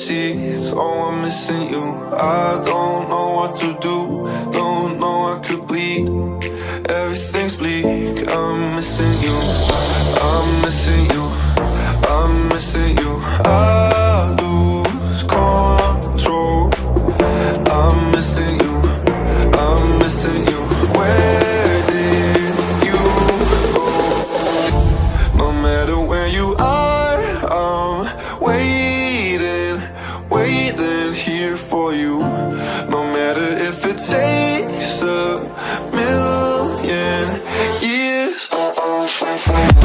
sheets. Oh, I'm missing you. I don't know what to do. Don't know I could bleed. Everything's bleak. I'm missing you. I'm missing you. I'm missing you. I lose control. I'm missing you. I'm missing you. Where did you go? No matter where you are, I'm waiting, waiting here for you. No matter if it takes a million years.